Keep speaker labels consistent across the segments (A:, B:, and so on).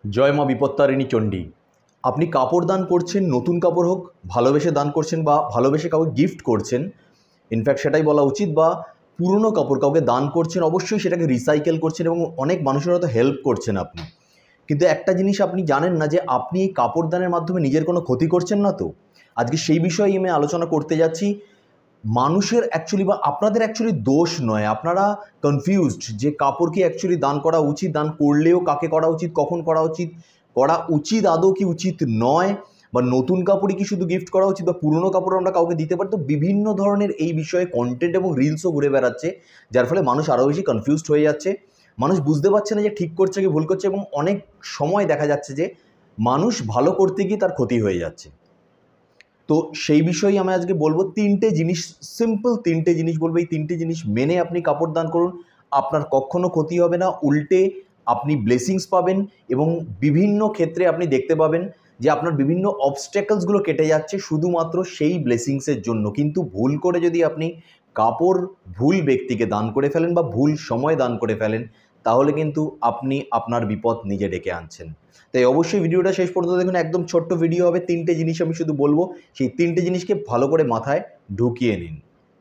A: জয় মা বিপত্তারিণী চণ্ডী। আপনি কাপড় দান করছেন, নতুন কাপড় হোক, ভালোবেসে দান করছেন বা ভালোবেসে কাউকে গিফট করছেন, ইনফ্যাক্ট সেটাই বলা উচিত, বা পুরনো কাপড় কাউকে দান করছেন, অবশ্যই সেটাকে রিসাইকেল করছেন এবং অনেক মানুষের হয়তো হেল্প করছেন আপনি। কিন্তু একটা জিনিস আপনি জানেন না যে আপনি এই কাপড় দানের মাধ্যমে নিজের কোনো ক্ষতি করছেন না তো। আজকে সেই বিষয়ে আমি আলোচনা করতে যাচ্ছি। মানুষের অ্যাকচুয়ালি বা আপনাদের অ্যাকচুয়ালি দোষ নয়, আপনারা কনফিউজড যে কাপড় কি অ্যাকচুয়ালি দান করা উচিত, দান করলেও কাকে করা উচিত, কখন করা উচিত, করা উচিত আদৌ কি উচিত নয়, বা নতুন কাপড়ই কি শুধু গিফট করা উচিত, বা পুরনো কাপড় আমরা কাউকে দিতে পারি। তো বিভিন্ন ধরনের এই বিষয়ে কন্টেন্ট এবং রিলসও ঘুরে বেড়াচ্ছে, যার ফলে মানুষ আরও বেশি কনফিউজড হয়ে যাচ্ছে। মানুষ বুঝতে পারছে না যে ঠিক করছে কি ভুল করছে, এবং অনেক সময় দেখা যাচ্ছে যে মানুষ ভালো করতে গিয়ে তার ক্ষতি হয়ে যাচ্ছে। তো সেই বিষয়েই আমি আজকে বলবো তিনটে জিনিস, সিম্পল তিনটে জিনিস বলবো। এই তিনটে জিনিস মেনে আপনি কাপড় দান করুন, আপনার কখনো ক্ষতি হবে না, উল্টে আপনি ব্লেসিংস পাবেন। এবং বিভিন্ন ক্ষেত্রে আপনি দেখতে পাবেন যে আপনার বিভিন্ন অবস্ট্যাকলসগুলো কেটে যাচ্ছে শুধুমাত্র সেই ব্লেসিংসের জন্য। কিন্তু ভুল করে যদি আপনি কাপড় ভুল ব্যক্তিকে দান করে ফেলেন বা ভুল সময় দান করে ফেলেন, তাহলে কিন্তু আপনি আপনার বিপদ নিজে ডেকে আনছেন। তাই অবশ্যই ভিডিওটা শেষ পর্যন্ত দেখুন, একদম ছোট্ট ভিডিও হবে, তিনটে জিনিস আমি শুধু বলবো, সেই তিনটে জিনিসকে ভালো করে মাথায় ঢুকিয়ে নিন।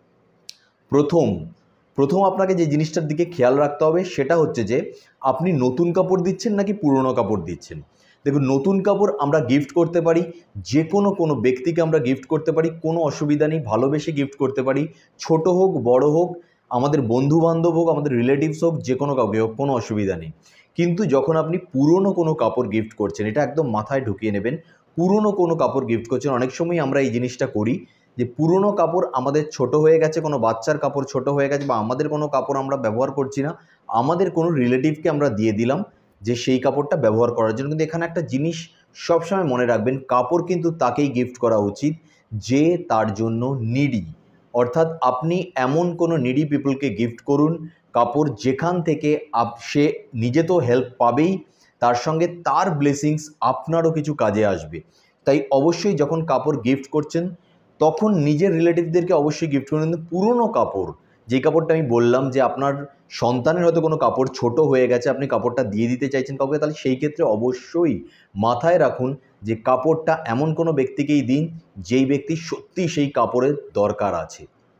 A: প্রথম আপনাকে যে জিনিসটার দিকে খেয়াল রাখতে হবে সেটা হচ্ছে যে আপনি নতুন কাপড় দিচ্ছেন নাকি পুরনো কাপড় দিচ্ছেন। দেখুন, নতুন কাপড় আমরা গিফট করতে পারি, যে কোনো ব্যক্তিকে আমরা গিফট করতে পারি, কোনো অসুবিধা নেই, ভালোবেসে গিফট করতে পারি, ছোট হোক বড় হোক, আমাদের বন্ধু বান্ধব হোক, আমাদের রিলেটিভস হোক, যে কোনো কাউকে হোক, কোনো অসুবিধা নেই। কিন্তু যখন আপনি পুরনো কোনো কাপড় গিফট করছেন, এটা একদম মাথায় ঢুকিয়ে নেবেন, পুরনো কোনো কাপড় গিফট করছেন, অনেক সময় আমরা এই জিনিসটা করি যে পুরনো কাপড় আমাদের ছোট হয়ে গেছে, কোনো বাচ্চার কাপড় ছোট হয়ে গেছে, বা আমাদের কোনো কাপড় আমরা ব্যবহার করছি না, আমাদের কোনো রিলেটিভকে আমরা দিয়ে দিলাম যে সেই কাপড়টা ব্যবহার করার জন্য। কিন্তু এখানে একটা জিনিস সবসময় মনে রাখবেন, কাপড় কিন্তু তাকেই গিফট করা উচিত যে তার জন্য নিডি। অর্থাৎ আপনি এমন কোনো নিডি পিপলকে গিফট করুন কাপড়, যেখান থেকে সে নিজে তো হেল্প পাবেই, তার সঙ্গে তার ব্লেসিংস আপনারও কিছু কাজে আসবে। তাই অবশ্যই যখন কাপড় গিফট করছেন তখন নিজের রিলেটিভদেরকে অবশ্যই গিফট করুন। কিন্তু পুরনো কাপড়, যে কাপড়টা আমি বললাম যে আপনার সন্তানের হয়তো কোনো কাপড় ছোট হয়ে গেছে, আপনি কাপড়টা দিয়ে দিতে চাইছেন কাউকে, তাহলে সেই ক্ষেত্রে অবশ্যই মাথায় রাখুন যে কাপড়টা এমন কোনো ব্যক্তিকেই দিন যেই ব্যক্তি সত্যি সেই কাপড়ের দরকার আছে।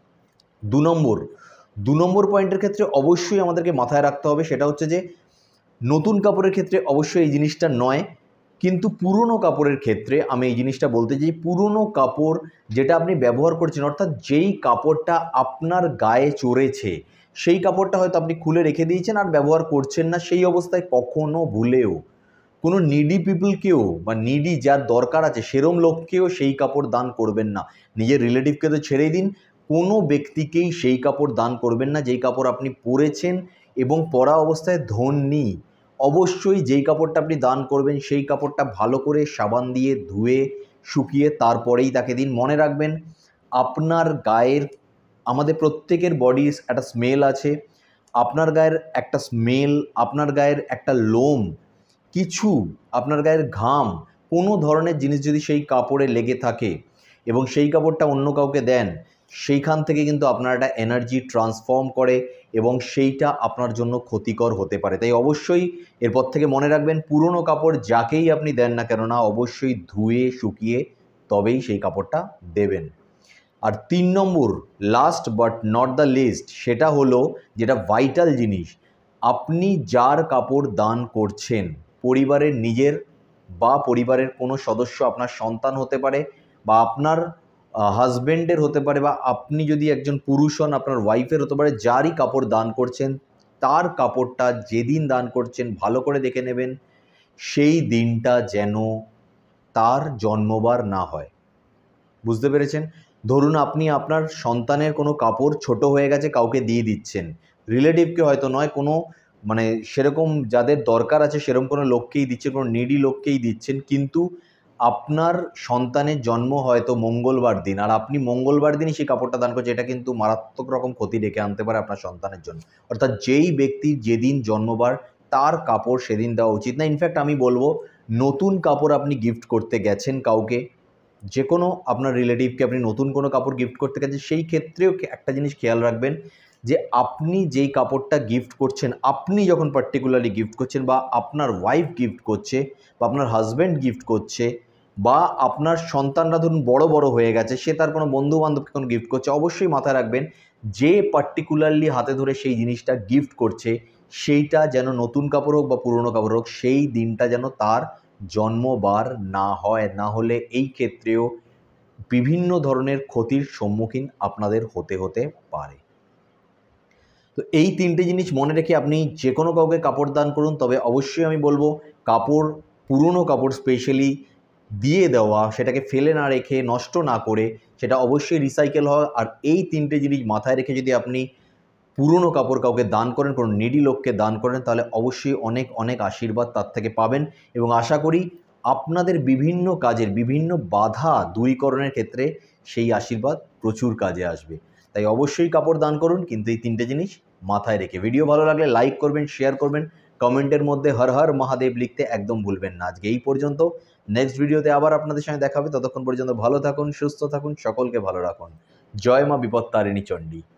A: দু নম্বর পয়েন্টের ক্ষেত্রে অবশ্যই আমাদেরকে মাথায় রাখতে হবে, সেটা হচ্ছে যে নতুন কাপড়ের ক্ষেত্রে অবশ্যই এই জিনিসটা নয়, কিন্তু পুরনো কাপড়ের ক্ষেত্রে আমি এই জিনিসটা বলতে চাই। পুরনো কাপড় যেটা আপনি ব্যবহার করছেন, অর্থাৎ যেই কাপড়টা আপনার গায়ে চড়েছে, সেই কাপড়টা হয়তো আপনি খুলে রেখে দিয়েছেন আর ব্যবহার করছেন না, সেই অবস্থায় কখনো ভুলেও কোনো নিডি পিপলকেও বা নিডি যার দরকার আছে সেরম লোককেও সেই কাপড় দান করবেন না। নিজের রিলেটিভকে তো ছেড়েই দিন, কোনো ব্যক্তিকেই সেই কাপড় দান করবেন না যেই কাপড় আপনি পরেছেন এবং পরা অবস্থায় ধোননি। অবশ্যই যেই কাপড়টা আপনি দান করবেন সেই কাপড়টা ভালো করে সাবান দিয়ে ধুয়ে শুকিয়ে তারপরেই তাকে দিন। মনে রাখবেন, আপনার গায়ের, আমাদের প্রত্যেকের বডির একটা স্মেল আছে, আপনার গায়ের একটা স্মেল, আপনার গায়ের একটা লোম, কিছু আপনার গায়ের ঘাম, কোনো ধরনের জিনিস যদি সেই কাপড়ে লেগে থাকে এবং সেই কাপড়টা অন্য কাউকে দেন, সেইখান থেকে কিন্তু আপনার একটা এনার্জি ট্রান্সফর্ম করে এবং সেইটা আপনার জন্য ক্ষতিকর হতে পারে। তাই অবশ্যই এরপর থেকে মনে রাখবেন, পুরনো কাপড় যাকেই আপনি দেন না কেন না, অবশ্যই ধুয়ে শুকিয়ে তবেই সেই কাপড়টা দেবেন। আর 3 নম্বর, last but not the least, সেটা হলো যেটা ভাইটাল জিনিস, আপনি যার কাপড় দান করছেন, পরিবারের নিজের বা পরিবারের কোনো সদস্য, আপনার সন্তান হতে পারে বা আপনার হাজব্যান্ডের হতে পারে, বা আপনি যদি একজন পুরুষ হন আপনার ওয়াইফের হতে পারে, যারই কাপড় দান করছেন তার কাপড়টা যেদিন দান করছেন ভালো করে দেখে নেবেন সেই দিনটা যেন তার জন্মবার না হয়। বুঝতে পেরেছেন? ধরুন আপনি আপনার সন্তানের কোনো কাপড় ছোট হয়ে গেছে কাউকে দিয়ে দিচ্ছেন, রিলেটিভকে হয়তো নয়, কোনো মানে সেরকম যাদের দরকার আছে সেরকম কোনো লোককেই দিচ্ছেন, কোনো নিডি লোককেই দিচ্ছেন, কিন্তু আপনার সন্তানের জন্ম হয়তো মঙ্গলবার দিন আর আপনি মঙ্গলবার দিনই সেই কাপড়টা দান করছেন, এটা কিন্তু মারাত্মক রকম ক্ষতি ডেকে আনতে পারে আপনার সন্তানের জন্য। অর্থাৎ যেই ব্যক্তির যেদিন জন্মবার তার কাপড় সেদিন দেওয়া উচিত না। ইনফ্যাক্ট আমি বলবো, নতুন কাপড় আপনি গিফট করতে গেছেন কাউকে, যে কোনো আপনার রিলেটিভকে আপনি নতুন কোনো কাপড় গিফট করতে গেছেন, সেই ক্ষেত্রেও একটা জিনিস খেয়াল রাখবেন যে আপনি যেই কাপড়টা গিফট করছেন, আপনি যখন পার্টিকুলারলি গিফট করছেন বা আপনার ওয়াইফ গিফট করছে বা আপনার হাজব্যান্ড গিফট করছে বা আপনার সন্তানরা ধরুন বড় বড় হয়ে গেছে, সে তার কোনো বন্ধু বান্ধবকে কোনো গিফট করছে, অবশ্যই মাথায় রাখবেন যে পার্টিকুলারলি হাতে ধরে সেই জিনিসটা গিফট করছে সেইটা যেন নতুন কাপড় হোক বা পুরনো কাপড় হোক, সেই দিনটা যেন তার জন্মবার না হয়, না হলে এই ক্ষেত্রেও বিভিন্ন ধরনের ক্ষতির সম্মুখীন আপনাদের হতে পারে। তো এই 3টে জিনিস মনে রেখে আপনি যে কোনো কাউকে কাপড় দান করুন, তবে অবশ্যই আমি বলবো কাপড়, পুরনো কাপড় স্পেশালি দিয়ে দেওয়া, সেটাকে ফেলে না রেখে, নষ্ট না করে সেটা অবশ্যই রিসাইকেল হয়। আর এই 3টে জিনিস মাথায় রেখে যদি আপনি পুরনো কাপড় কাউকে দান করেন, কোনো নিডি লোককে দান করেন, তাহলে অবশ্যই অনেক অনেক আশীর্বাদ তার থেকে পাবেন এবং আশা করি আপনাদের বিভিন্ন কাজের বিভিন্ন বাধা দূরীকরণের ক্ষেত্রে সেই আশীর্বাদ প্রচুর কাজে আসবে। তাই অবশ্যই কাপড় দান করুন, কিন্তু এই 3টে জিনিস মাথায় রেখে। ভিডিও ভালো লাগলে লাইক করবেন, শেয়ার করবেন, কমেন্টের মধ্যে হর হর মহাদেব লিখতে একদম ভুলবেন না। আজকে এই পর্যন্ত, নেক্সট ভিডিওতে আবার আপনাদের সঙ্গে দেখা হবে। ততক্ষণ পর্যন্ত ভালো থাকুন, সুস্থ থাকুন, সকলকে ভালো রাখুন। জয় মা বিপত্তারিণী চণ্ডী।